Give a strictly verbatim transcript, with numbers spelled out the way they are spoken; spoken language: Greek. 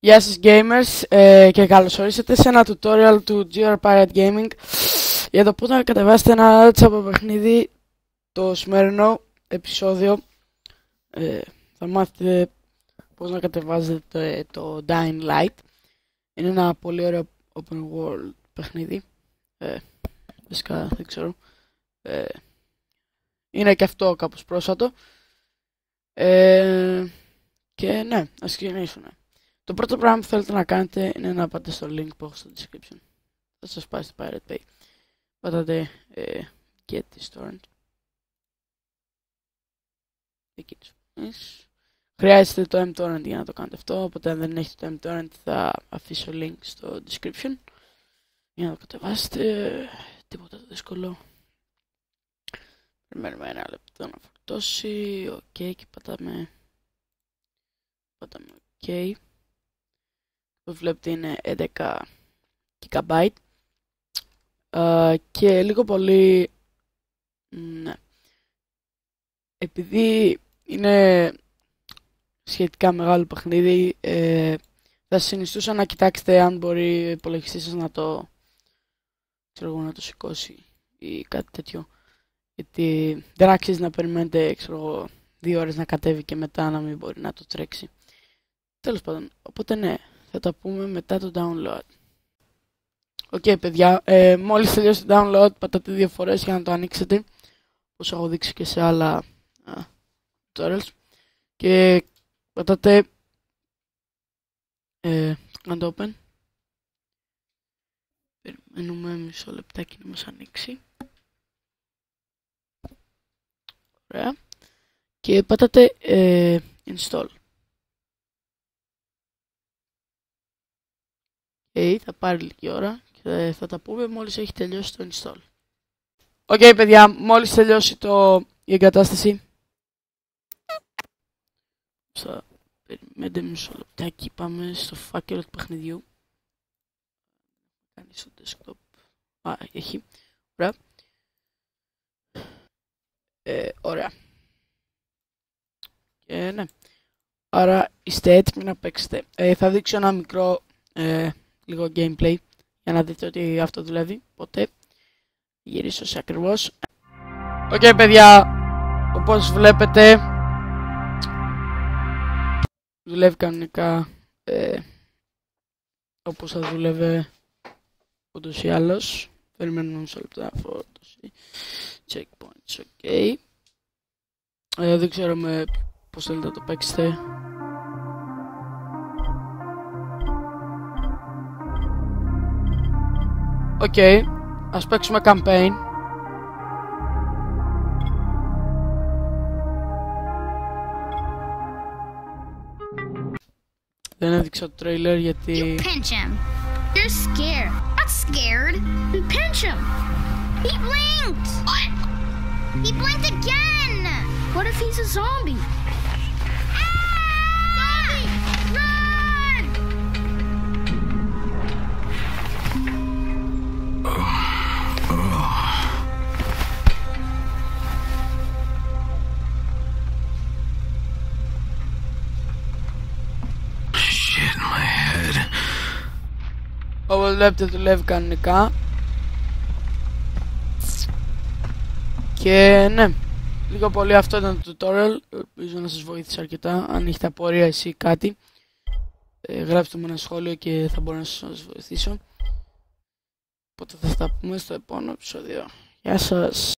Γεια σας gamers ε, και καλώς ορίσατε σε ένα tutorial του τζι αρ Pirate Gaming για το πώς να κατεβάσετε ένα τσάπο παιχνίδι. Το σημερινό επεισόδιο ε, θα μάθετε πώς να κατεβάζετε το Dying Light. Είναι ένα πολύ ωραίο open world παιχνίδι, ε, βασικά δεν ξέρω, ε, είναι και αυτό κάπως πρόσφατο ε, και ναι, ας ξεκινήσουμε. Το πρώτο πράγμα που θέλετε να κάνετε είναι να πάτε στο link που έχω στο description. Θα σας πάει στο Pirate Bay. Πατάτε ε, get this torrent. Χρειάζεται το mTorrent για να το κάνετε αυτό, οπότε αν δεν έχετε το mTorrent θα αφήσω link στο description για να το κατεβάσετε. Τίποτα το δύσκολο. Περιμένουμε ένα λεπτό να φορτώσει. Οκ, okay, και πατάμε πατάμε OK. Που βλέπετε είναι έντεκα τζι μπι uh, και λίγο πολύ, ναι, επειδή είναι σχετικά μεγάλο παιχνίδι, ε, θα συνιστούσα να κοιτάξετε αν μπορεί ο υπολογιστής σας να το, ξέρω εγώ, να το σηκώσει ή κάτι τέτοιο, γιατί δεν αξίζει να περιμένετε, ξέρω εγώ, δύο ώρες να κατέβει και μετά να μην μπορεί να το τρέξει. Τέλος πάντων, οπότε ναι, θα τα πούμε μετά το download. Οκ okay, παιδιά, ε, μόλις τελειώσει το download πατάτε δύο φορές για να το ανοίξετε, όπως έχω δείξει και σε άλλα α, tutorials, και πατάτε ε, κάντε open. Περιμένουμε μισό λεπτάκι να μας ανοίξει. Ωραία. Και πατάτε ε, install. Okay, θα πάρει λίγη ώρα και θα τα πούμε μόλις έχει τελειώσει το install. Οκ okay, παιδιά, μόλις τελειώσει το... η εγκατάσταση. Θα περιμένετε μισό λεπτάκι, πάμε στο φάκελο του παιχνιδιού. Κάνει στο desktop. Α, έχει. Ωραία. Ε, ωραία. Και ναι. Άρα είστε έτοιμοι να παίξετε. Ε, θα δείξω ένα μικρό... Ε, λίγο gameplay για να δείτε ότι αυτό δουλεύει. Οπότε γυρίσω σε ακριβώς. Οκ okay, παιδιά, όπως βλέπετε δουλεύει κανονικά ε, όπως θα δούλευε ούτως ή άλλως. Περιμένουμε μισό λεπτό να φορτώσει. Checkpoints, ok. Ε, δεν ξέρω με πώς θέλετε να το παίξετε. Οκ, okay, ας παίξουμε campaign. Δεν έδειξα το trailer γιατί... You pinch him. You're scared. Not scared. You pinch him. He blinked. What? He blinked again. What if he's a zombie? Ah! Zombie! Run! Όπως βλέπετε δουλεύει κανονικά. Και ναι, λίγο πολύ αυτό ήταν το tutorial. Ελπίζω να σας βοήθησε αρκετά. Αν έχετε απορία εσύ κάτι, ε, γράψτε μου ένα σχόλιο και θα μπορώ να σας βοηθήσω. Οπότε θα τα πούμε στο επόμενο επεισόδιο. Γεια σας.